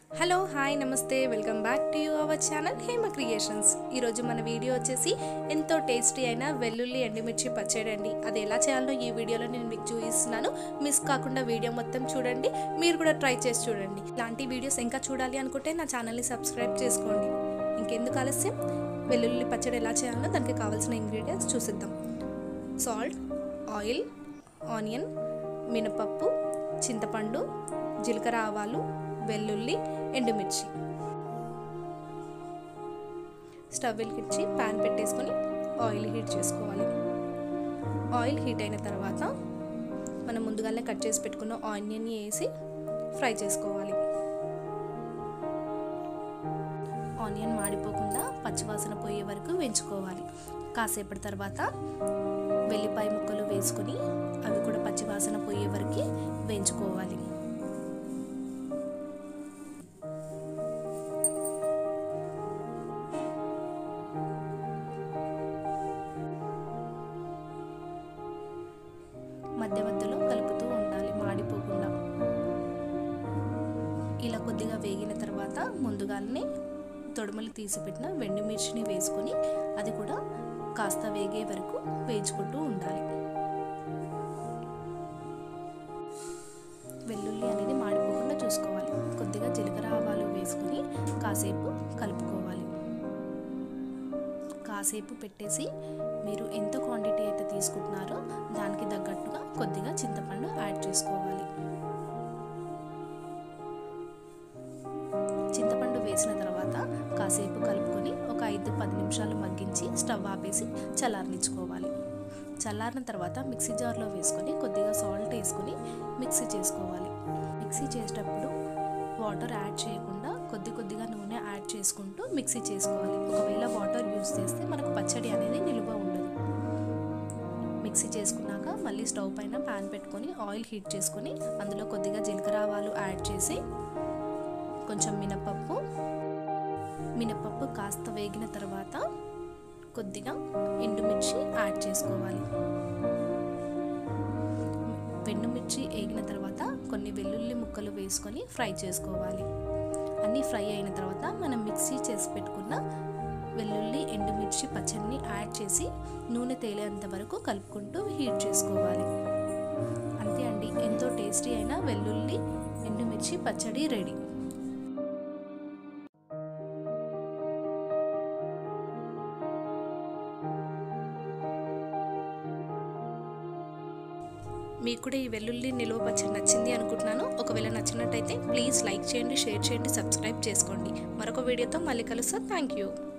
Hello hi నమస్తే welcome back to our channel Hema creations. ఈరోజు మన వీడియో వచ్చేసి ఎంతో టేస్టీ అయిన వెల్లుల్లి ఎండుమిర్చి పచ్చడి అండి. అది ఎలా చేయాలో ఈ వీడియోలో నేను మీకు చూపిస్తున్నాను. మిస్ కాకుండా వీడియో మొత్తం చూడండి, మీరు కూడా ట్రై చేసి చూడండి. ఇలాంటి వీడియోస్ ఇంకా చూడాలి అనుకుంటే నా ఛానల్ని సబ్స్క్రైబ్ చేసుకోండి. ఇంకెందుకు ఆలస్యం, వెల్లుల్లి పచ్చడి ఎలా చేయాలో దానికి కావాల్సిన ఇంగ్రీడియంట్స్ చూసిద్దాం. సాల్ట్, ఆయిల్, ఆనియన్, మినపప్పు, చింతపండు, జీలకర్ర ఆవాలు, వెల్లుల్లి, ఎండుమిర్చి. స్టవ్ వెలిగించి ప్యాన్ పెట్టేసుకొని ఆయిల్ హీట్ చేసుకోవాలి. ఆయిల్ హీట్ అయిన తర్వాత మనం ముందుగానే కట్ చేసి పెట్టుకున్న ఆనియన్ని వేసి ఫ్రై చేసుకోవాలి. ఆనియన్ మాడిపోకుండా పచ్చివాసన పోయే వరకు వేయించుకోవాలి. కాసేపటి తర్వాత వెల్లిపాయ ముక్కలు వేసుకొని అవి కూడా పచ్చివాసన పోయే వరకు వేయించుకోవాలి. మధ్య మధ్యలో కలుపుతూ ఉండాలి, మాడిపోకుండా. ఇలా కొద్దిగా వేగిన తర్వాత ముందుగానే తొడుమలు తీసి పెట్టిన ఎండుమిర్చిని వేసుకొని అది కూడా కాస్త వేగే వరకు వేయించుకుంటూ ఉండాలి. వెల్లుల్లి అనేది మాడిపోకుండా చూసుకోవాలి. కొద్దిగా జీలకర్ర ఆవాలు వేసుకొని కాసేపు కలుపుకోవాలి. కాసేపు పెట్టేసి మీరు ఎంత క్వాంటిటీ అయితే తీసుకుంటున్నారో దానికి తగ్గట్టుగా కొద్దిగా చింతపండు యాడ్ చేసుకోవాలి. చింతపండు వేసిన తర్వాత కాసేపు కలుపుకొని ఒక 5-10 నిమిషాలు మగ్గించి స్టవ్ ఆపేసి చల్లారనిచ్చుకోవాలి. చల్లారిన తర్వాత మిక్సీ జార్లో వేసుకొని కొద్దిగా సాల్ట్ వేసుకొని మిక్సీ చేసుకోవాలి. మిక్సీ చేసేటప్పుడు వాటర్ యాడ్ చేయకుండా కొద్దిగా నూనె యాడ్ చేసుకుంటూ మిక్సీ చేసుకోవాలి. ఒకవేళ వాటర్ యూజ్ చేస్తే మనకు పచ్చడి అనేది నిలువ ఉండదు. మిక్సీ చేసుకున్నాక మళ్ళీ స్టవ్ పైన ప్యాన్ పెట్టుకొని ఆయిల్ హీట్ చేసుకొని అందులో కొద్దిగా జీలకర్ర ఆవాలు యాడ్ చేసి కొంచెం మినపప్పు కాస్త వేగిన తర్వాత కొద్దిగా ఎండుమిర్చి యాడ్ చేసుకోవాలి. ఎండుమిర్చి వేగిన తర్వాత కొన్ని వెల్లుల్లి ముక్కలు వేసుకొని ఫ్రై చేసుకోవాలి. అన్నీ ఫ్రై అయిన తర్వాత మనం మిక్సీ చేసి పెట్టుకున్న వెల్లుల్లి ఎండుమిర్చి పచ్చడిని యాడ్ చేసి నూనె తేలేంత వరకు కలుపుకుంటూ హీట్ చేసుకోవాలి. అంతే అండి, ఎంతో టేస్టీ అయిన వెల్లుల్లి ఎండుమిర్చి పచ్చడి రెడీ. మీకు కూడా ఈ వెల్లుల్లి నిలువ పచ్చడి నచ్చింది అనుకుంటున్నాను. ఒకవేళ నచ్చినట్టయితే ప్లీజ్ లైక్ చేయండి, షేర్ చేయండి, సబ్స్క్రైబ్ చేసుకోండి. మరొక వీడియోతో మళ్ళీ కలుస్తా. Thank you.